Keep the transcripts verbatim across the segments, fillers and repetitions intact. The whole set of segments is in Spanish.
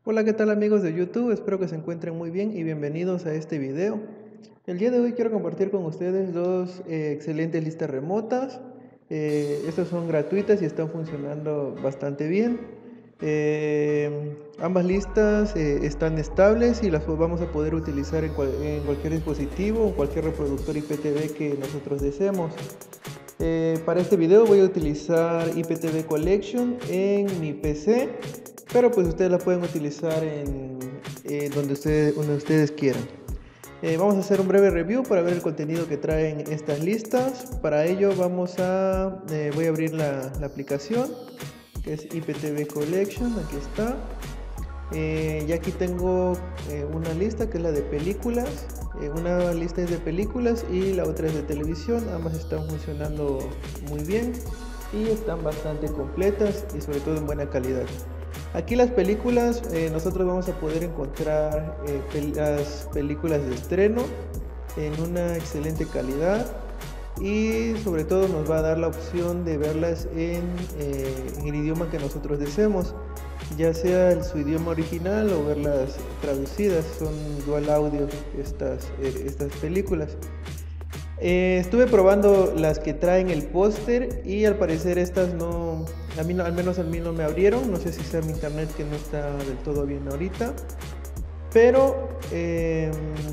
Hola, ¿qué tal amigos de YouTube? Espero que se encuentren muy bien y bienvenidos a este video. El día de hoy quiero compartir con ustedes dos eh, excelentes listas remotas. Eh, estas son gratuitas y están funcionando bastante bien. Eh, ambas listas eh, están estables y las vamos a poder utilizar en, cual, en cualquier dispositivo o cualquier reproductor I P T V que nosotros deseemos. Eh, para este video voy a utilizar I P T V Collection en mi P C, pero pues ustedes la pueden utilizar en eh, donde, ustedes, donde ustedes quieran. Eh, vamos a hacer un breve review para ver el contenido que traen estas listas. Para ello vamos a, eh, voy a abrir la, la aplicación que es I P T V Collection, aquí está. Eh, y aquí tengo eh, una lista que es la de películas. Eh, una lista es de películas y la otra es de televisión. Ambas están funcionando muy bien y están bastante completas y sobre todo en buena calidad. Aquí las películas, eh, nosotros vamos a poder encontrar eh, pel las películas de estreno en una excelente calidad y sobre todo nos va a dar la opción de verlas en, eh, en el idioma que nosotros deseemos, ya sea el, su idioma original o verlas traducidas. Son dual audio estas, eh, estas películas. Eh, estuve probando las que traen el póster y al parecer estas no, a mí no, al menos a mí no me abrieron. No sé si sea mi internet que no está del todo bien ahorita, pero eh,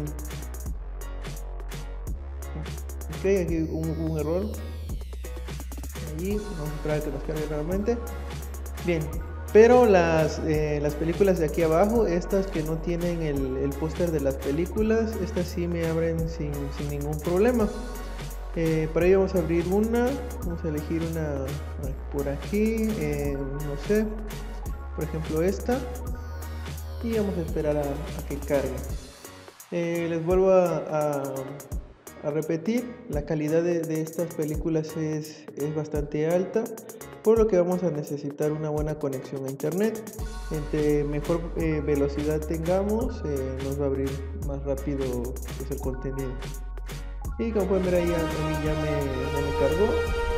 ok, aquí un, un error. Allí vamos a esperar a que nos cargue nuevamente. Bien, pero las, eh, las películas de aquí abajo, estas que no tienen el, el póster de las películas, estas sí me abren sin, sin ningún problema. Eh, para ello vamos a abrir una, vamos a elegir una por aquí, eh, no sé, por ejemplo esta, y vamos a esperar a, a que cargue. Eh, les vuelvo a, a, a repetir, la calidad de, de estas películas es, es bastante alta, por lo que vamos a necesitar una buena conexión a internet. Entre mejor eh, velocidad tengamos, eh, nos va a abrir más rápido pues, el contenido. Y como pueden ver ahí, a mí ya me, ya me cargó.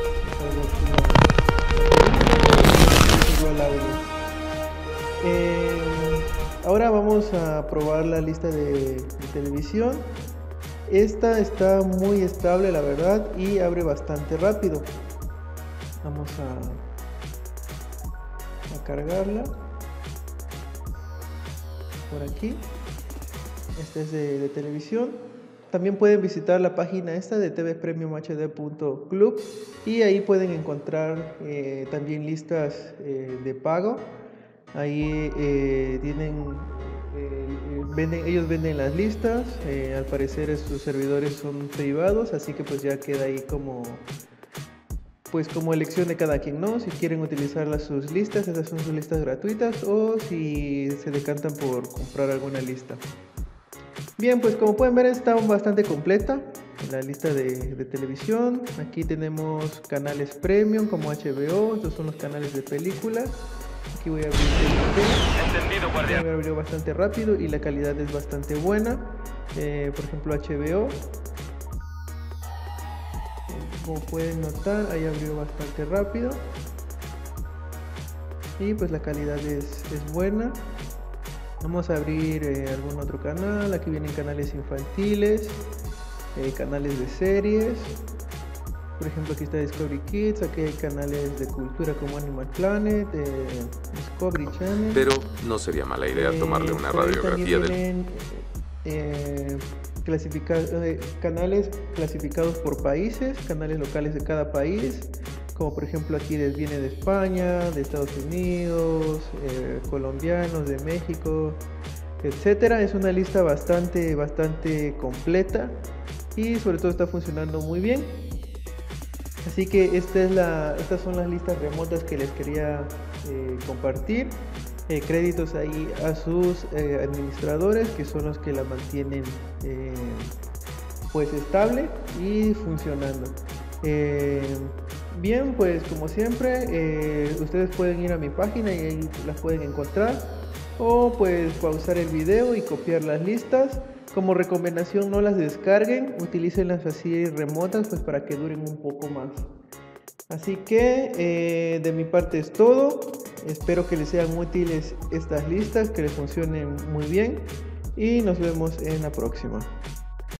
Eh, ahora vamos a probar la lista de, de televisión. Esta está muy estable, la verdad, y abre bastante rápido. Vamos a, a cargarla por aquí. Esta es de, de televisión. También pueden visitar la página esta de t v premium h d punto club y ahí pueden encontrar eh, también listas eh, de pago. Ahí eh, tienen, eh, venden, ellos venden las listas. Eh, al parecer sus servidores son privados, así que pues ya queda ahí como pues como elección de cada quien, ¿no? Si quieren utilizar las, sus listas, esas son sus listas gratuitas, o si se decantan por comprar alguna lista. Bien, pues como pueden ver está bastante completa la lista de, de televisión. Aquí tenemos canales premium como H B O, estos son los canales de películas. Aquí voy a abrir el Entendido, guardián. Me abrió bastante rápido y la calidad es bastante buena. Eh, por ejemplo H B O, como pueden notar, ahí abrió bastante rápido y pues la calidad es, es buena. Vamos a abrir eh, algún otro canal. Aquí vienen canales infantiles, eh, canales de series. Por ejemplo, aquí está Discovery Kids. Aquí hay canales de cultura como Animal Planet, eh, Discovery Channel. Pero no sería mala idea tomarle una eh, radiografía del... Vienen, eh, clasifica eh, canales clasificados por países, canales locales de cada país. Como por ejemplo aquí viene de España, de Estados Unidos, eh, colombianos, de México, etcétera. Es una lista bastante, bastante completa y sobre todo está funcionando muy bien. Así que esta es la, estas son las listas remotas que les quería eh, compartir. Eh, créditos ahí a sus eh, administradores, que son los que la mantienen eh, pues estable y funcionando. Eh, bien, pues como siempre, eh, ustedes pueden ir a mi página y ahí las pueden encontrar, o pues pausar el video y copiar las listas. Como recomendación, no las descarguen, utilícenlas así remotas pues para que duren un poco más. Así que eh, de mi parte es todo. espero que les sean útiles estas listas, que les funcionen muy bien y nos vemos en la próxima.